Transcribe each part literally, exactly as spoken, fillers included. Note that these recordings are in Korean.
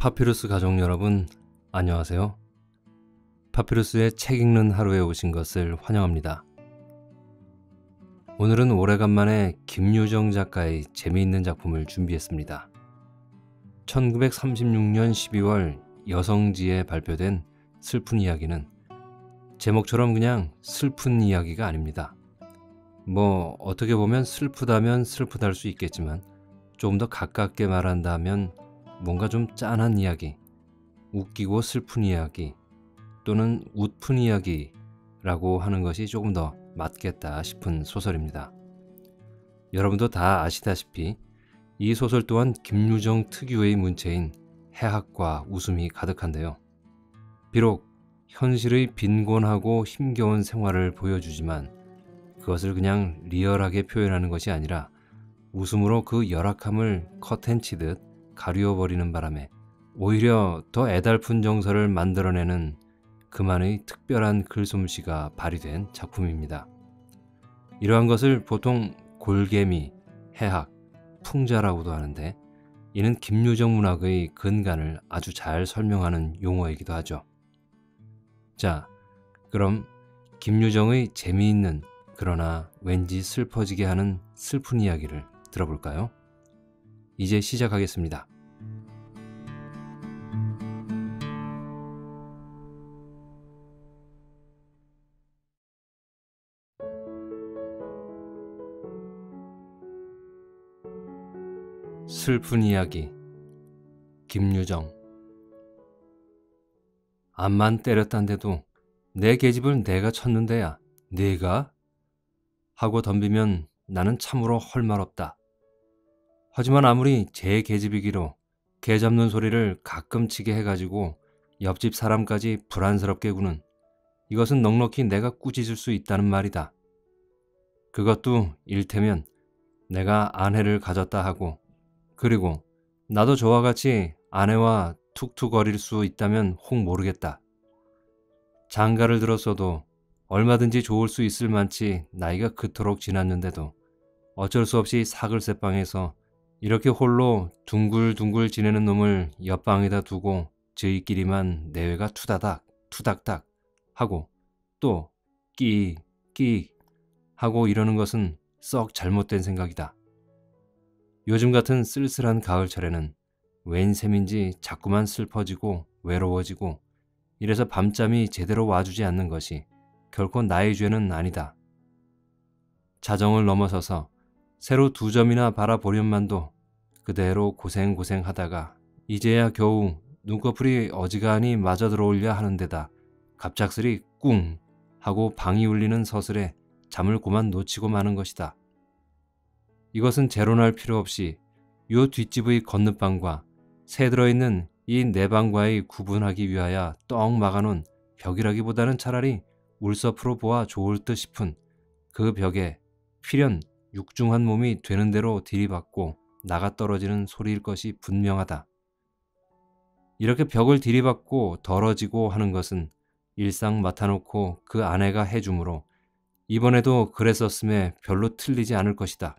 파피루스 가족 여러분, 안녕하세요. 파피루스의 책 읽는 하루에 오신 것을 환영합니다. 오늘은 오래간만에 김유정 작가의 재미있는 작품을 준비했습니다. 천구백삼십육 년 십이월 여성지에 발표된 슬픈 이야기는 제목처럼 그냥 슬픈 이야기가 아닙니다. 뭐 어떻게 보면 슬프다면 슬프다 수 있겠지만 조금 더 가깝게 말한다면 뭔가 좀 짠한 이야기, 웃기고 슬픈 이야기 또는 웃픈 이야기라고 하는 것이 조금 더 맞겠다 싶은 소설입니다. 여러분도 다 아시다시피 이 소설 또한 김유정 특유의 문체인 해학과 웃음이 가득한데요. 비록 현실의 빈곤하고 힘겨운 생활을 보여주지만 그것을 그냥 리얼하게 표현하는 것이 아니라 웃음으로 그 열악함을 커튼치듯 가리워버리는 바람에 오히려 더 애달픈 정서를 만들어내는 그만의 특별한 글솜씨가 발휘된 작품입니다. 이러한 것을 보통 골개미, 해학, 풍자라고도 하는데 이는 김유정 문학의 근간을 아주 잘 설명하는 용어이기도 하죠. 자, 그럼 김유정의 재미있는 그러나 왠지 슬퍼지게 하는 슬픈 이야기를 들어볼까요? 이제 시작하겠습니다. 슬픈 이야기 김유정. 암만 때렸단데도 내 계집을 내가 쳤는데야 내가? 하고 덤비면 나는 참으로 할 말 없다. 하지만 아무리 제 계집이기로 개 잡는 소리를 가끔 치게 해가지고 옆집 사람까지 불안스럽게 구는 이것은 넉넉히 내가 꾸짖을 수 있다는 말이다. 그것도 일테면 내가 아내를 가졌다 하고 그리고 나도 저와 같이 아내와 툭툭거릴 수 있다면 혹 모르겠다. 장가를 들었어도 얼마든지 좋을 수 있을 만치 나이가 그토록 지났는데도 어쩔 수 없이 사글세방에서 이렇게 홀로 둥글둥글 지내는 놈을 옆방에다 두고 저희끼리만 내외가 투다닥 투닥닥 하고 또 끼익 끼익 하고 이러는 것은 썩 잘못된 생각이다. 요즘 같은 쓸쓸한 가을철에는 웬 셈인지 자꾸만 슬퍼지고 외로워지고 이래서 밤잠이 제대로 와주지 않는 것이 결코 나의 죄는 아니다. 자정을 넘어서서 새로 두 점이나 바라보련만도 그대로 고생고생하다가 이제야 겨우 눈꺼풀이 어지간히 마저 들어올려 하는데다 갑작스리 꿍 하고 방이 울리는 서슬에 잠을 고만 놓치고 마는 것이다. 이것은 재론할 필요 없이 요 뒷집의 건너방과 새 들어있는 이 내 방과의 구분하기 위하여 떡 막아놓은 벽이라기보다는 차라리 울서프로 보아 좋을 듯 싶은 그 벽에 필연 육중한 몸이 되는 대로 들이받고 나가 떨어지는 소리일 것이 분명하다. 이렇게 벽을 들이받고 덜어지고 하는 것은 일상 맡아놓고 그 아내가 해주므로 이번에도 그랬었음에 별로 틀리지 않을 것이다.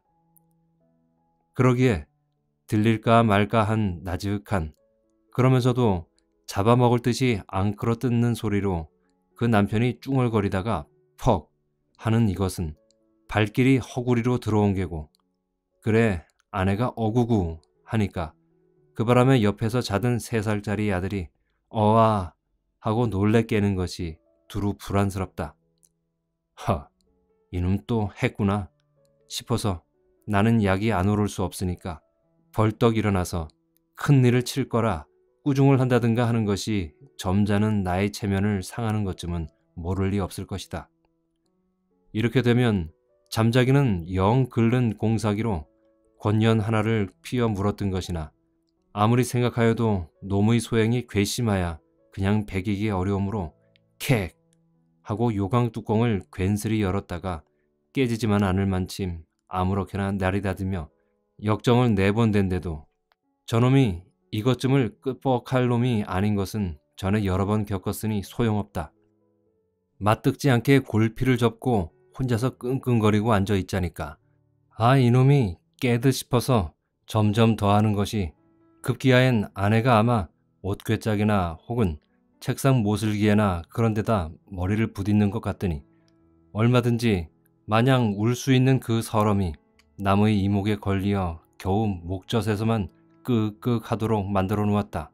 그러기에 들릴까 말까 한 나지흑한 그러면서도 잡아먹을 듯이 앙크러 뜯는 소리로 그 남편이 쭝얼거리다가 퍽 하는 이것은 발길이 허구리로 들어온 게고 그래 아내가 어구구 하니까 그 바람에 옆에서 자던 세 살짜리 아들이 어아 하고 놀래 깨는 것이 두루 불안스럽다. 허, 이놈 또 했구나 싶어서 나는 약이 안 오를 수 없으니까 벌떡 일어나서 큰일을 칠 거라 꾸중을 한다든가 하는 것이 점잖은 나의 체면을 상하는 것쯤은 모를 리 없을 것이다. 이렇게 되면 잠자기는 영 긁는 공사기로 권연 하나를 피어 물었던 것이나 아무리 생각하여도 놈의 소행이 괘씸하야 그냥 배기기 어려우므로 캑 하고 요강 뚜껑을 괜스리 열었다가 깨지지만 않을 만침 아무렇게나 나리다듬며 역정을 네 번 댄데도 저놈이 이것쯤을 끄뻑할 놈이 아닌 것은 전에 여러 번 겪었으니 소용없다. 맞듣지 않게 골피를 접고 혼자서 끙끙거리고 앉아있자니까 아 이놈이 깨듯 싶어서 점점 더하는 것이 급기야엔 아내가 아마 옷꿰짝이나 혹은 책상 모슬기에나 그런 데다 머리를 부딪는 것 같더니 얼마든지 마냥 울 수 있는 그 서러움이 남의 이목에 걸리어 겨우 목젖에서만 끄끄 하도록 만들어 놓았다.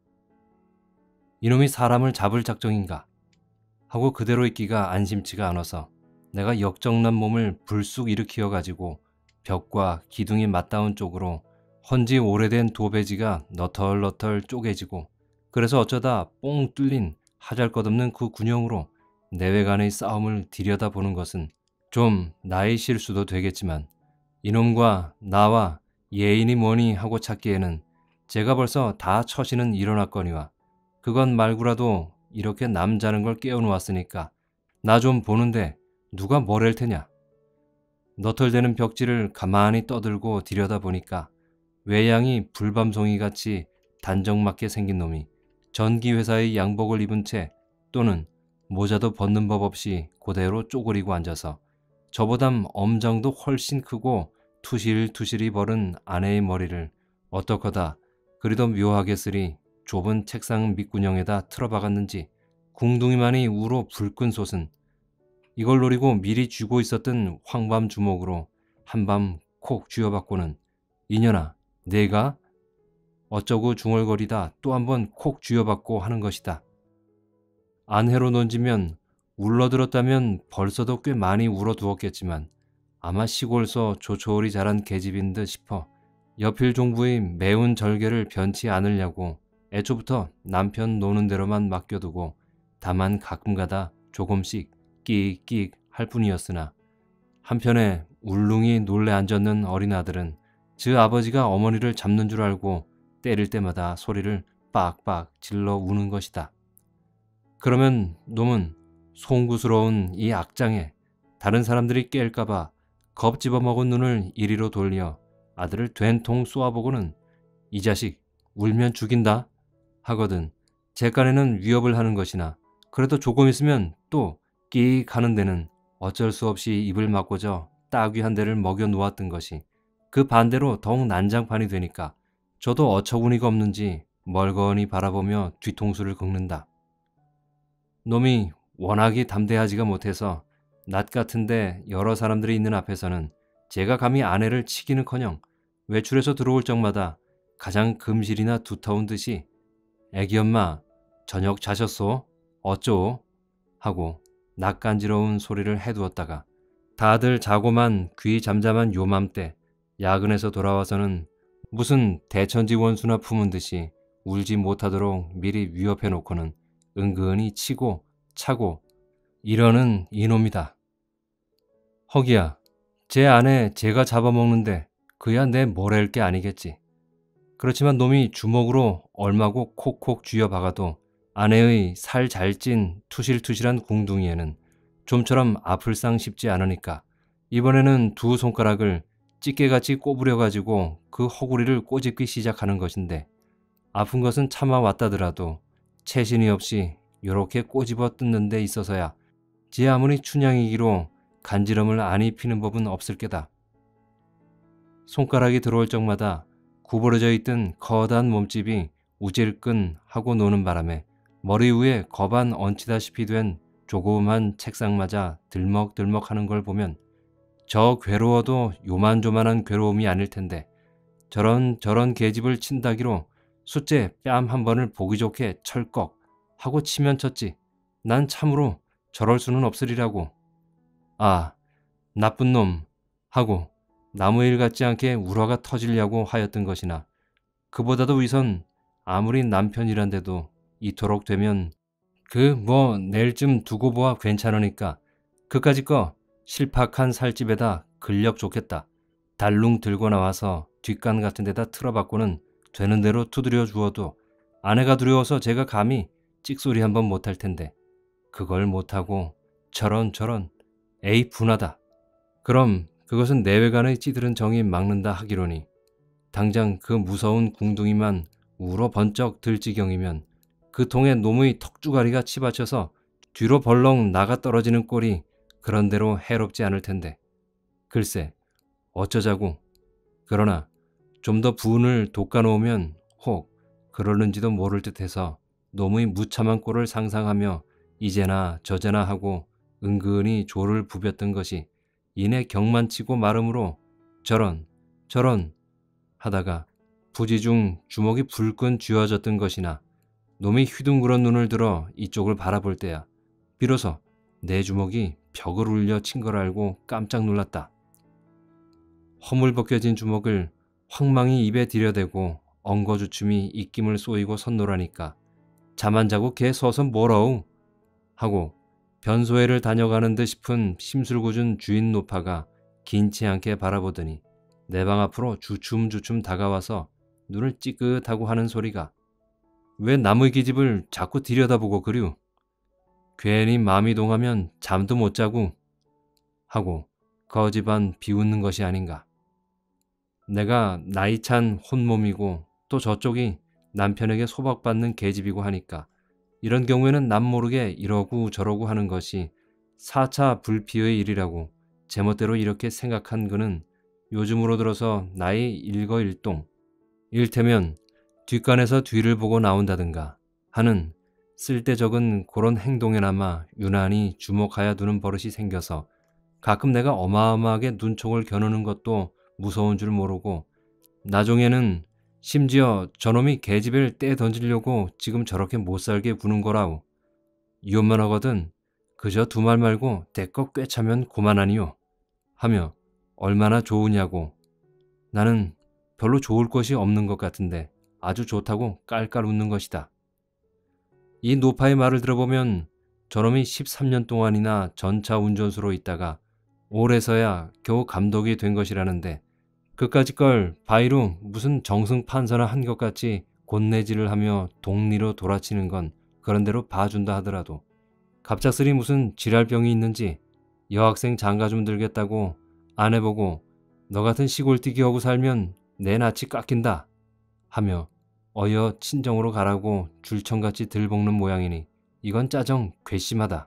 이놈이 사람을 잡을 작정인가 하고 그대로 있기가 안심치가 않아서 내가 역정난 몸을 불쑥 일으키어 가지고 벽과 기둥이 맞닿은 쪽으로 헌지 오래된 도배지가 너털너털 쪼개지고 그래서 어쩌다 뽕 뚫린 하잘것없는 그 군형으로 내외간의 싸움을 들여다보는 것은 좀 나의 실수도 되겠지만 이놈과 나와 예인이 뭐니 하고 찾기에는 제가 벌써 다 처신은 일어났거니와 그건 말고라도 이렇게 남 자는 걸 깨워놓았으니까 나 좀 보는데 누가 뭐랄 테냐. 너털대는 벽지를 가만히 떠들고 들여다보니까 외양이 불밤송이같이 단정맞게 생긴 놈이 전기회사의 양복을 입은 채 또는 모자도 벗는 법 없이 그대로 쪼그리고 앉아서 저보담 엄정도 훨씬 크고 투실투실이 벌은 아내의 머리를 어떡하다 그리도 묘하게 쓰리 좁은 책상 밑구녕에다 틀어박았는지 궁둥이만이 우로 불끈 솟은 이걸 노리고 미리 쥐고 있었던 황밤 주먹으로 한밤 콕 쥐어받고는 이년아 내가 어쩌고 중얼거리다 또 한번 콕 쥐어받고 하는 것이다. 안해로 논지면 울러들었다면 벌써도 꽤 많이 울어두었겠지만 아마 시골서 조촐히 자란 계집인 듯 싶어 여필 종부의 매운 절개를 변치 않으려고 애초부터 남편 노는 대로만 맡겨두고 다만 가끔가다 조금씩 끽끽 할 뿐이었으나 한편에 울릉이 놀래 앉았는 어린 아들은 즈 아버지가 어머니를 잡는 줄 알고 때릴 때마다 소리를 빡빡 질러 우는 것이다. 그러면 놈은 송구스러운 이 악장에 다른 사람들이 깰까봐 겁 집어먹은 눈을 이리로 돌려 아들을 된통 쏘아보고는 이 자식 울면 죽인다 하거든 제 깐에는 위협을 하는 것이나 그래도 조금 있으면 또 끽 하는 데는 어쩔 수 없이 입을 막고저 따귀 한 대를 먹여 놓았던 것이 그 반대로 더욱 난장판이 되니까 저도 어처구니가 없는지 멀거니 바라보며 뒤통수를 긁는다. 놈이 워낙이 담대하지가 못해서 낮 같은데 여러 사람들이 있는 앞에서는 제가 감히 아내를 치기는커녕 외출해서 들어올 적마다 가장 금실이나 두터운 듯이 애기 엄마 저녁 자셨소? 어쩌오? 하고 낯간지러운 소리를 해두었다가 다들 자고만 귀 잠잠한 요맘때 야근에서 돌아와서는 무슨 대천지 원수나 품은 듯이 울지 못하도록 미리 위협해 놓고는 은근히 치고 차고 이러는 이놈이다. 허기야, 제 아내 제가 잡아먹는데 그야 내 뭐랄 게 아니겠지. 그렇지만 놈이 주먹으로 얼마고 콕콕 쥐어박아도 아내의 살 잘 찐 투실투실한 궁둥이에는 좀처럼 아플상 싶지 않으니까 이번에는 두 손가락을 찌개같이 꼬부려가지고 그 허구리를 꼬집기 시작하는 것인데 아픈 것은 참아왔다더라도 채신이 없이 요렇게 꼬집어 뜯는 데 있어서야 지 아무리 춘향이기로 간지럼을 안 입히는 법은 없을 게다. 손가락이 들어올 적마다 구부러져 있던 커다란 몸집이 우질끈 하고 노는 바람에 머리 위에 거반 얹히다시피 된 조그만 책상마저 들먹들먹 하는 걸 보면 저 괴로워도 요만조만한 괴로움이 아닐 텐데 저런 저런 계집을 친다기로 숫째 뺨 한 번을 보기 좋게 철꺽 하고 치면 쳤지. 난 참으로 저럴 수는 없으리라고. 아, 나쁜 놈 하고 나무일 같지 않게 울화가 터지려고 하였던 것이나 그보다도 위선 아무리 남편이란데도 이토록 되면 그 뭐 내일쯤 두고 보아 괜찮으니까 그까짓 거 실팍한 살집에다 근력 좋겠다. 달룽 들고 나와서 뒷간 같은 데다 틀어박고는 되는 대로 두드려 주어도 아내가 두려워서 제가 감히 찍소리 한번 못할 텐데 그걸 못하고 저런 저런 에이 분하다. 그럼 그것은 내외간의 찌들은 정이 막는다 하기로니 당장 그 무서운 궁둥이만 울어 번쩍 들 지경이면 그 통에 놈의 턱주가리가 치받쳐서 뒤로 벌렁 나가 떨어지는 꼴이 그런대로 해롭지 않을 텐데 글쎄 어쩌자고. 그러나 좀 더 분을 돋가놓으면 혹 그러는지도 모를 듯해서 놈의 무참한 꼴을 상상하며 이제나 저제나 하고 은근히 조를 부볐던 것이 이내 경만치고 마름으로 저런 저런 하다가 부지중 주먹이 불끈 쥐어졌던 것이나 놈이 휘둥그런 눈을 들어 이쪽을 바라볼 때야 비로소 내 주먹이 벽을 울려 친 걸 알고 깜짝 놀랐다. 허물벗겨진 주먹을 황망히 입에 들여대고 엉거주춤이 입김을 쏘이고 섰노라니까 잠 안 자고 개 서서 뭐라우 하고 변소회를 다녀가는 듯 싶은 심술궂은 주인 노파가 긴치 않게 바라보더니 내 방 앞으로 주춤주춤 다가와서 눈을 찌긋하고 하는 소리가 왜 남의 기집을 자꾸 들여다보고 그류? 괜히 마음이 동하면 잠도 못 자고 하고 거지반 비웃는 것이 아닌가. 내가 나이찬 혼몸이고 또 저쪽이 남편에게 소박받는 계집이고 하니까 이런 경우에는 남 모르게 이러고 저러고 하는 것이 사차 불피의 일이라고 제멋대로 이렇게 생각한 그는 요즘으로 들어서 나의 일거일동, 일테면 뒷간에서 뒤를 보고 나온다든가 하는 쓸데적은 그런 행동에나마 유난히 주목하여 두는 버릇이 생겨서 가끔 내가 어마어마하게 눈총을 겨누는 것도 무서운 줄 모르고 나중에는 심지어 저놈이 계집애를 떼 던지려고 지금 저렇게 못살게 구는 거라우. 이혼만 하거든 그저 두 말 말고 대껏 꿰차면 고만하니요 하며 얼마나 좋으냐고. 나는 별로 좋을 것이 없는 것 같은데 아주 좋다고 깔깔 웃는 것이다. 이 노파의 말을 들어보면 저놈이 십삼 년 동안이나 전차 운전수로 있다가 올해서야 겨우 감독이 된 것이라는데 그까짓 걸 바이로 무슨 정승판사나 한 것 같이 곤내질을 하며 동리로 돌아치는 건 그런대로 봐준다 하더라도 갑작스레 무슨 지랄병이 있는지 여학생 장가 좀 들겠다고 안 해보고 너 같은 시골띠기 하고 살면 내 낯이 깎인다 하며 어여 친정으로 가라고 줄청같이 들볶는 모양이니 이건 짜정 괘씸하다.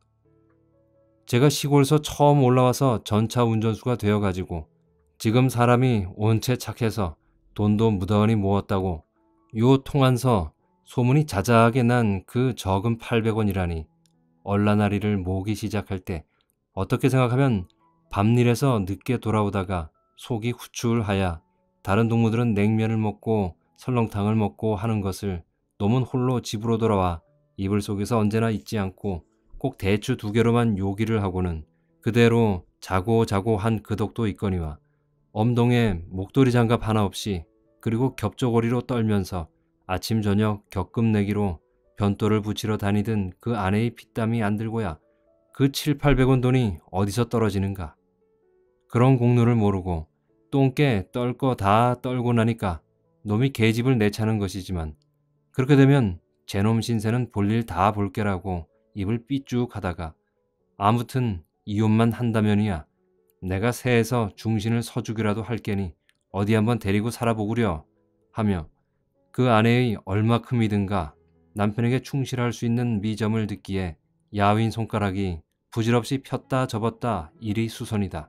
제가 시골서 처음 올라와서 전차 운전수가 되어가지고 지금 사람이 온체 착해서 돈도 무더니 모았다고 요 통안서 소문이 자자하게 난 그 적은 팔백 원이라니 얼라나리를 모기 시작할 때 어떻게 생각하면 밤일에서 늦게 돌아오다가 속이 후추하야 다른 동무들은 냉면을 먹고 설렁탕을 먹고 하는 것을 놈은 홀로 집으로 돌아와 이불 속에서 언제나 잊지 않고 꼭 대추 두 개로만 요기를 하고는 그대로 자고 자고 한 그 덕도 있거니와 엄동에 목도리 장갑 하나 없이 그리고 겹조거리로 떨면서 아침 저녁 격금 내기로 변도를 붙이러 다니던 그 아내의 핏땀이 안 들고야 그 칠팔백 원 돈이 어디서 떨어지는가. 그런 공로를 모르고 똥개 떨 거 다 떨고 나니까 놈이 계집을 내차는 것이지만 그렇게 되면 제놈 신세는 볼일 다 볼게라고 입을 삐쭉 하다가 아무튼 이혼만 한다면이야 내가 새에서 중신을 서주기라도 할게니 어디 한번 데리고 살아보구려 하며 그 아내의 얼마큼이든가 남편에게 충실할 수 있는 미점을 듣기에 야윈 손가락이 부질없이 폈다 접었다 이리 수선이다.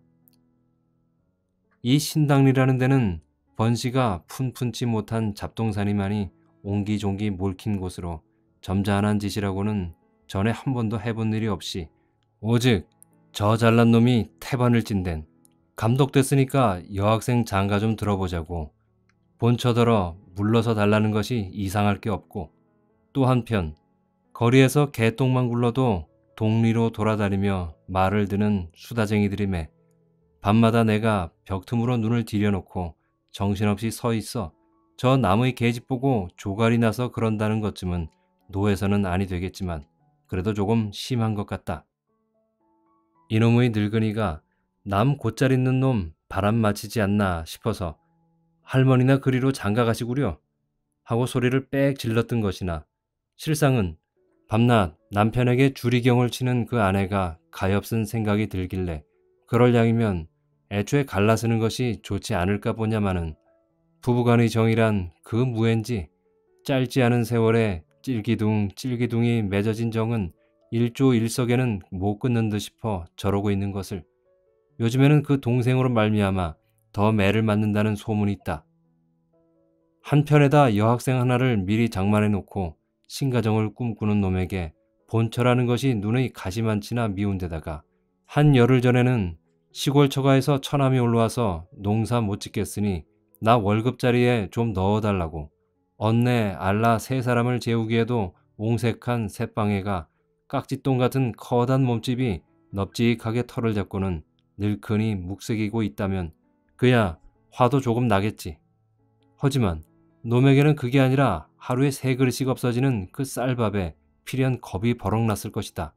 이 신당리라는 데는 번시가 푼푼치 못한 잡동사니만이 옹기종기 몰킨 곳으로 점잖은 짓이라고는 전에 한 번도 해본 일이 없이 오직 저 잘난 놈이 태반을 찐댄 감독됐으니까 여학생 장가 좀 들어보자고 본처더러 물러서 달라는 것이 이상할 게 없고 또 한편 거리에서 개똥만 굴러도 동리로 돌아다니며 말을 드는 수다쟁이들이매 밤마다 내가 벽 틈으로 눈을 들여놓고 정신없이 서 있어 저 남의 계집 보고 조갈이 나서 그런다는 것쯤은 노에서는 아니 되겠지만 그래도 조금 심한 것 같다. 이놈의 늙은이가 남 곧잘 있는 놈 바람 맞히지 않나 싶어서 할머니나 그리로 장가 가시구려 하고 소리를 빽 질렀던 것이나 실상은 밤낮 남편에게 주리경을 치는 그 아내가 가엾은 생각이 들길래 그럴 양이면 애초에 갈라서는 것이 좋지 않을까 보냐마는 부부간의 정이란 그 무엔지 짧지 않은 세월에 찔기둥 찔기둥이 맺어진 정은 일조일석에는 못 끊는 듯 싶어 저러고 있는 것을 요즘에는 그 동생으로 말미암아 더 매를 맞는다는 소문이 있다. 한편에다 여학생 하나를 미리 장만해 놓고 신가정을 꿈꾸는 놈에게 본처라는 것이 눈의 가시만치나 미운 데다가 한 열흘 전에는 시골 처가에서 처남이 올라와서 농사 못 짓겠으니 나 월급자리에 좀 넣어달라고 언내 알라 세 사람을 재우기에도 옹색한 새빵애가 깍지똥 같은 커다란 몸집이 넙직하게 털을 잡고는 늘크니 묵색이고 있다면 그야 화도 조금 나겠지. 하지만 놈에게는 그게 아니라 하루에 세 그릇씩 없어지는 그 쌀밥에 필연 겁이 버럭 났을 것이다.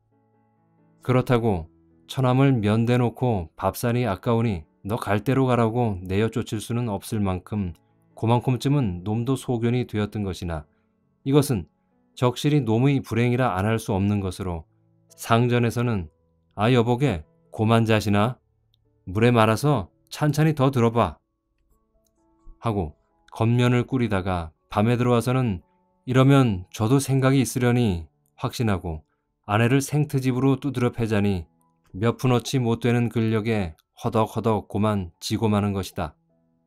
그렇다고 처남을 면대놓고 밥산이 아까우니 너 갈 대로 가라고 내어 쫓을 수는 없을 만큼 그만큼쯤은 놈도 소견이 되었던 것이나 이것은 적실히 놈의 불행이라 안 할 수 없는 것으로 상전에서는 아 여보게 고만 자시나 물에 말아서 찬찬히 더 들어봐 하고 겉면을 꾸리다가 밤에 들어와서는 이러면 저도 생각이 있으려니 확신하고 아내를 생트집으로 두드려 패자니 몇 푼어치 못 되는 근력에 허덕허덕 고만 지고 마는 것이다.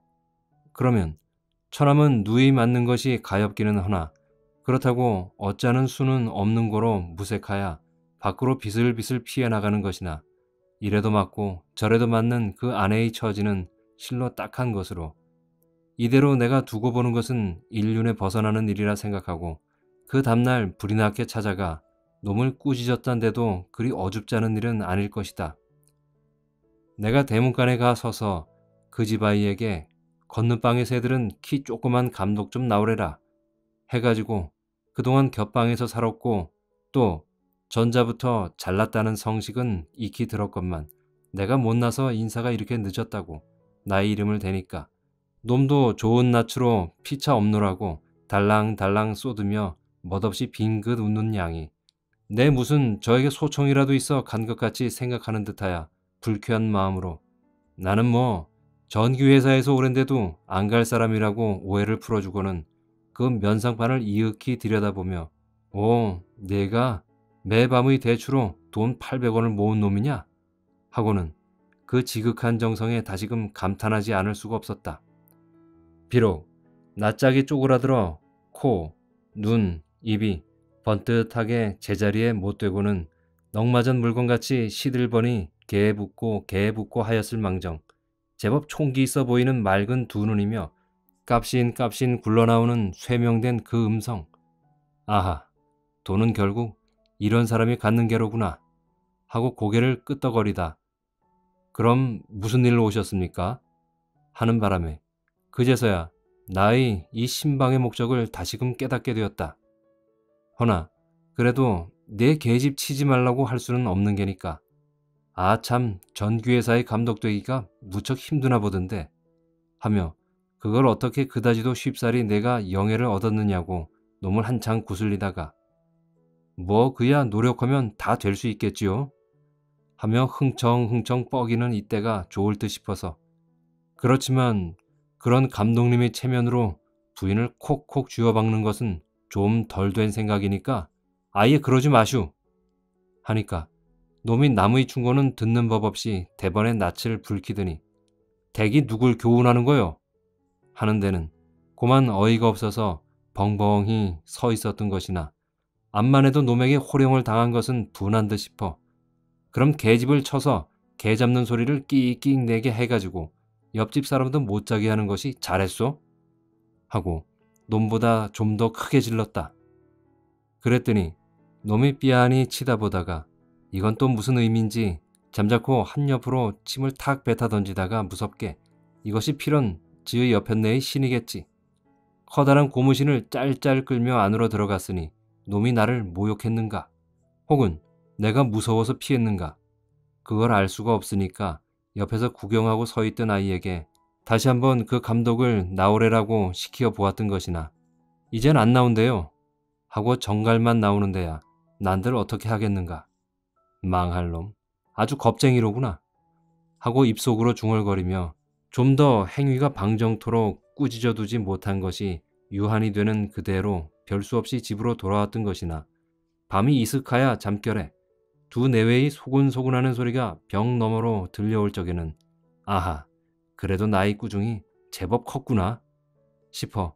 그러면 처남은 누이 맞는 것이 가엾기는 허나 그렇다고 어짜는 수는 없는 거로 무색하야 밖으로 비슬비슬 피해 나가는 것이나 이래도 맞고 저래도 맞는 그 아내의 처지는 실로 딱한 것으로 이대로 내가 두고 보는 것은 인륜에 벗어나는 일이라 생각하고 그 다음날 불이 나게 찾아가 놈을 꾸짖었단데도 그리 어줍지 않은 일은 아닐 것이다. 내가 대문간에 가 서서 그 집 아이에게 건너방의 새들은 키 조그만 감독 좀 나오래라 해가지고 그동안 겹방에서 살았고 또 전자부터 잘났다는 성식은 익히 들었건만 내가 못나서 인사가 이렇게 늦었다고 나의 이름을 대니까 놈도 좋은 낯으로 피차 없노라고 달랑달랑 쏟으며 멋없이 빙긋 웃는 양이 내 무슨 저에게 소총이라도 있어 간 것 같이 생각하는 듯하야 불쾌한 마음으로 나는 뭐 전기회사에서 오랜데도 안 갈 사람이라고 오해를 풀어주고는 그 면상판을 이윽히 들여다보며 오 내가 매밤의 대추로 돈 팔백 원을 모은 놈이냐? 하고는 그 지극한 정성에 다시금 감탄하지 않을 수가 없었다. 비록 낯짝이 쪼그라들어 코, 눈, 입이 번듯하게 제자리에 못 되고는 넉맞은 물건같이 시들버니 개 붓고 개 붓고 하였을 망정 제법 총기 있어 보이는 맑은 두 눈이며 깝신깝신 굴러나오는 쇠명된 그 음성 아하 돈은 결국 이런 사람이 갖는 게로구나 하고 고개를 끄덕거리다 그럼 무슨 일로 오셨습니까? 하는 바람에 그제서야 나의 이 신방의 목적을 다시금 깨닫게 되었다. 허나 그래도 내 계집 치지 말라고 할 수는 없는 게니까 아 참 전기회사의 감독되기가 무척 힘드나 보던데 하며 그걸 어떻게 그다지도 쉽사리 내가 영예를 얻었느냐고 놈을 한창 구슬리다가 뭐 그야 노력하면 다 될 수 있겠지요 하며 흥청흥청 뻐기는 이때가 좋을 듯 싶어서 그렇지만 그런 감독님의 체면으로 부인을 콕콕 쥐어박는 것은 좀 덜 된 생각이니까 아예 그러지 마슈 하니까 놈이 남의 충고는 듣는 법 없이 대번에 낯을 붉히더니 댁이 누굴 교훈하는 거요? 하는 데는 고만 어이가 없어서 벙벙히 서 있었던 것이나 암만 해도 놈에게 호령을 당한 것은 분한 듯 싶어 그럼 개집을 쳐서 개 잡는 소리를 끽끽 내게 해가지고 옆집 사람도 못 자게 하는 것이 잘했소? 하고 놈보다 좀 더 크게 질렀다. 그랬더니 놈이 삐안이 치다 보다가 이건 또 무슨 의미인지 잠자코 한옆으로 침을 탁 뱉어 던지다가 무섭게 이것이 필연 지의 여편네의 신이겠지. 커다란 고무신을 짤짤 끌며 안으로 들어갔으니 놈이 나를 모욕했는가 혹은 내가 무서워서 피했는가 그걸 알 수가 없으니까 옆에서 구경하고 서 있던 아이에게 다시 한번 그 감독을 나오래라고 시키어 보았던 것이나 이젠 안 나온대요 하고 정갈만 나오는데야 난들 어떻게 하겠는가. 망할 놈 아주 겁쟁이로구나 하고 입속으로 중얼거리며 좀 더 행위가 방정토록 꾸짖어 두지 못한 것이 유한이 되는 그대로 별수 없이 집으로 돌아왔던 것이나 밤이 이슥하야 잠결에 두 내외의 소곤소곤하는 소리가 벽 너머로 들려올 적에는 아하 그래도 나의 꾸중이 제법 컸구나 싶어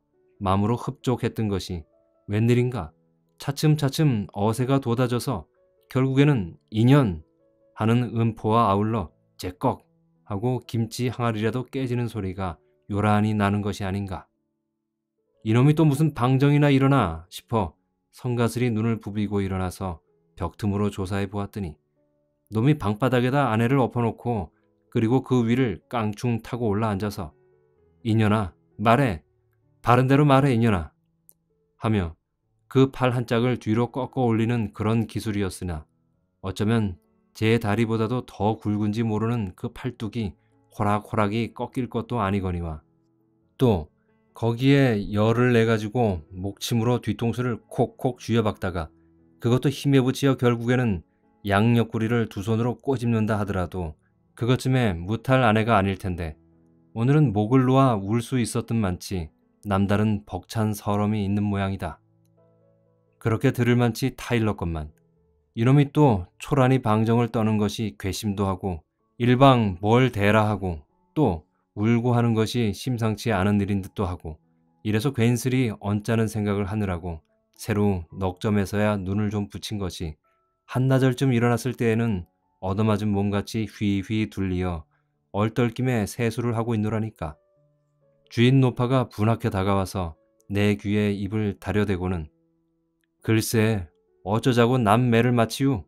마음으로 흡족했던 것이 웬일인가 차츰차츰 어세가 돋아져서 결국에는 인연 하는 음포와 아울러 째꺽 하고 김치 항아리라도 깨지는 소리가 요란히 나는 것이 아닌가. 이놈이 또 무슨 방정이나 일어나 싶어 성가슬이 눈을 부비고 일어나서 벽틈으로 조사해 보았더니 놈이 방바닥에다 아내를 엎어놓고 그리고 그 위를 깡충 타고 올라앉아서 이년아 말해, 바른대로 말해 이년아 하며 그 팔 한 짝을 뒤로 꺾어 올리는 그런 기술이었으나 어쩌면 제 다리보다도 더 굵은지 모르는 그 팔뚝이 호락호락이 꺾일 것도 아니거니와 또 거기에 열을 내가지고 목침으로 뒤통수를 콕콕 쥐어박다가 그것도 힘에 붙여 결국에는 양옆구리를 두 손으로 꼬집는다 하더라도 그것쯤에 무탈 아내가 아닐 텐데 오늘은 목을 놓아 울 수 있었던 만치 남다른 벅찬 서러움이 있는 모양이다. 그렇게 들을 만치 타일렀건만 이놈이 또 초란히 방정을 떠는 것이 괘씸도 하고 일방 뭘 대라 하고 또 울고 하는 것이 심상치 않은 일인 듯도 하고 이래서 괜스레 언짢은 생각을 하느라고 새로 넉점에서야 눈을 좀 붙인 것이 한나절쯤 일어났을 때에는 얻어맞은 몸같이 휘휘 둘리어 얼떨김에 세수를 하고 있노라니까. 주인 노파가 분하게 다가와서 내 귀에 입을 다려대고는 글쎄 어쩌자고 남 매를 맞히유?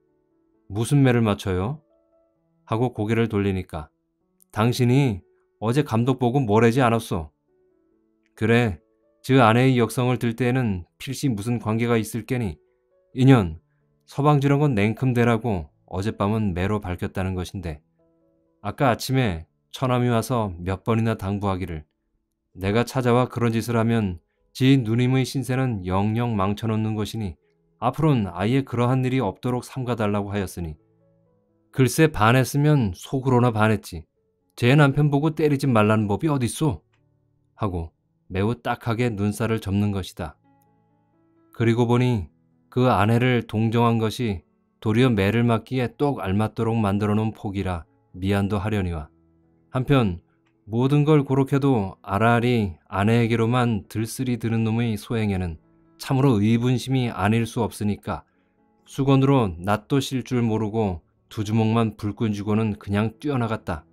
무슨 매를 맞춰요? 하고 고개를 돌리니까 당신이 어제 감독 보고 뭐래지 않았소? 그래, 저 아내의 역성을 들 때에는 필시 무슨 관계가 있을 게니 인연 서방주란 건 냉큼대라고 어젯밤은 매로 밝혔다는 것인데 아까 아침에 처남이 와서 몇 번이나 당부하기를 내가 찾아와 그런 짓을 하면 지 누님의 신세는 영영 망쳐놓는 것이니 앞으로는 아예 그러한 일이 없도록 삼가달라고 하였으니 글쎄 반했으면 속으로나 반했지 제 남편 보고 때리지 말라는 법이 어딨소? 하고 매우 딱하게 눈살을 접는 것이다. 그리고 보니 그 아내를 동정한 것이 도리어 매를 맞기에 똑 알맞도록 만들어 놓은 폭이라 미안도 하려니와 한편 모든 걸 고록해도 아라리 아내에게로만 들쓰리 드는 놈의 소행에는 참으로 의분심이 아닐 수 없으니까 수건으로 낫도 실 줄 모르고 두 주먹만 불끈 쥐고는 그냥 뛰어나갔다.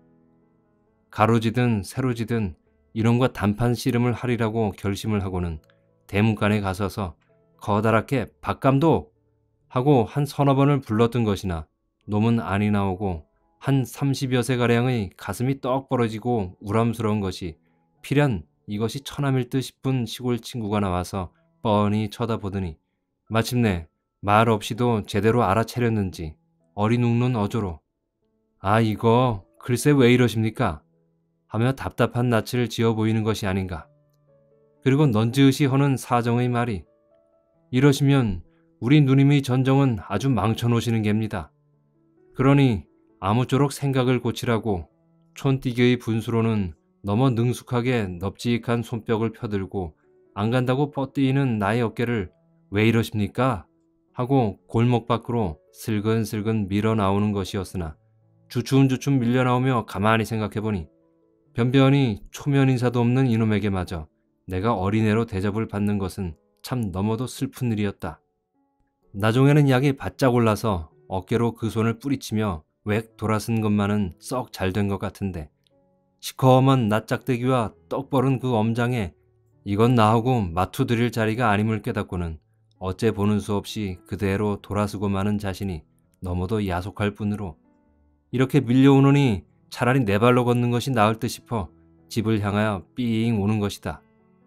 가로지든 세로지든 이놈과 단판 씨름을 하리라고 결심을 하고는 대문간에 가서서 커다랗게 박감독 하고 한 서너 번을 불렀던 것이나 놈은 안이 나오고 한 삼십여 세가량의 가슴이 떡 벌어지고 우람스러운 것이 필연 이것이 처남일 듯 싶은 시골 친구가 나와서 뻔히 쳐다보더니 마침내 말 없이도 제대로 알아차렸는지 어리눅눈 어조로 아 이거 글쎄 왜 이러십니까? 하며 답답한 낯을 지어 보이는 것이 아닌가. 그리고 넌지으시 허는 사정의 말이 이러시면 우리 누님의 전정은 아주 망쳐놓으시는 geb니다. 그러니 아무쪼록 생각을 고치라고 촌띠기의 분수로는 너무 능숙하게 넙지익한 손뼉을 펴들고 안 간다고 뻗뜨이는 나의 어깨를 왜 이러십니까? 하고 골목 밖으로 슬근슬근 밀어 나오는 것이었으나 주춤주춤 밀려 나오며 가만히 생각해보니 변변히 초면 인사도 없는 이놈에게 마저 내가 어린애로 대접을 받는 것은 참 너무도 슬픈 일이었다. 나중에는 약이 바짝 올라서 어깨로 그 손을 뿌리치며 웩 돌아선 것만은 썩 잘된 것 같은데 시커먼 낯짝대기와 떡벌은 그 엄장에 이건 나하고 마투 드릴 자리가 아님을 깨닫고는 어째 보는 수 없이 그대로 돌아서고 마는 자신이 너무도 야속할 뿐으로 이렇게 밀려오느니 차라리 내 발로 걷는 것이 나을 듯 싶어 집을 향하여 삥 오는 것이다.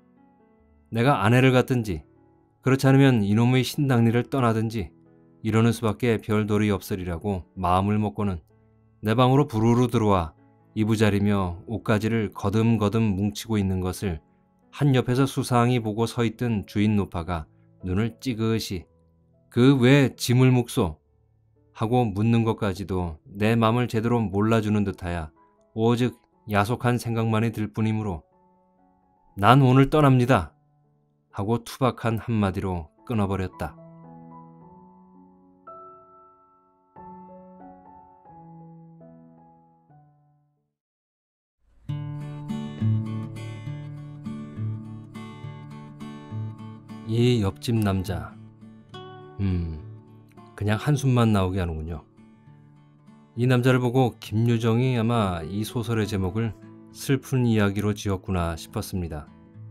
내가 아내를 갖든지 그렇지 않으면 이놈의 신당리를 떠나든지 이러는 수밖에 별도리 없으리라고 마음을 먹고는 내 방으로 부르르 들어와 이부자리며 옷가지를 거듬거듬 뭉치고 있는 것을 한 옆에서 수상히 보고 서있던 주인 노파가 눈을 찌그시 그 왜 짐을 묵소? 하고 묻는 것까지도 내 맘을 제대로 몰라주는 듯하야 오직 야속한 생각만이 들 뿐이므로 난 오늘 떠납니다. 하고 투박한 한마디로 끊어버렸다. 이 옆집 남자, 음, 그냥 한숨만 나오게 하는군요. 이 남자를 보고 김유정이 아마 이 소설의 제목을 슬픈 이야기로 지었구나 싶었습니다.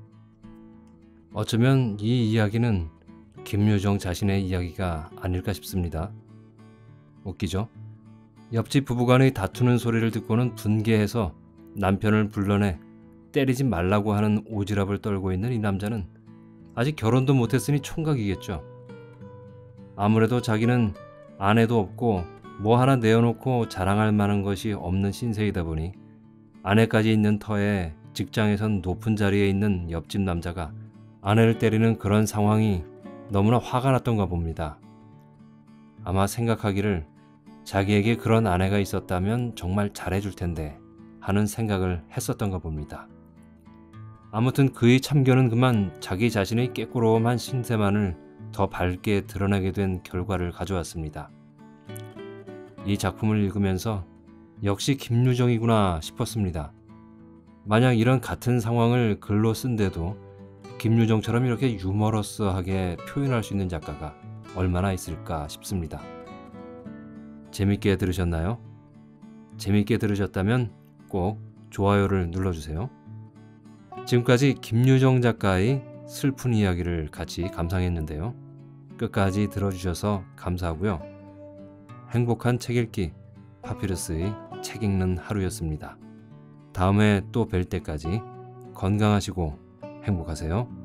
어쩌면 이 이야기는 김유정 자신의 이야기가 아닐까 싶습니다. 웃기죠? 옆집 부부간의 다투는 소리를 듣고는 분개해서 남편을 불러내 때리지 말라고 하는 오지랖을 떨고 있는 이 남자는 아직 결혼도 못했으니 총각이겠죠. 아무래도 자기는 아내도 없고 뭐 하나 내어놓고 자랑할 만한 것이 없는 신세이다 보니 아내까지 있는 터에 직장에선 높은 자리에 있는 옆집 남자가 아내를 때리는 그런 상황이 너무나 화가 났던가 봅니다. 아마 생각하기를 자기에게 그런 아내가 있었다면 정말 잘해줄 텐데 하는 생각을 했었던가 봅니다. 아무튼 그의 참견은 그만 자기 자신의 깨꼬로움한 신세만을 더 밝게 드러내게 된 결과를 가져왔습니다. 이 작품을 읽으면서 역시 김유정이구나 싶었습니다. 만약 이런 같은 상황을 글로 쓴데도 김유정처럼 이렇게 유머러스하게 표현할 수 있는 작가가 얼마나 있을까 싶습니다. 재밌게 들으셨나요? 재밌게 들으셨다면 꼭 좋아요를 눌러주세요. 지금까지 김유정 작가의 슬픈 이야기를 같이 감상했는데요. 끝까지 들어주셔서 감사하고요. 행복한 책 읽기 파피루스의 책 읽는 하루였습니다. 다음에 또 뵐 때까지 건강하시고 행복하세요.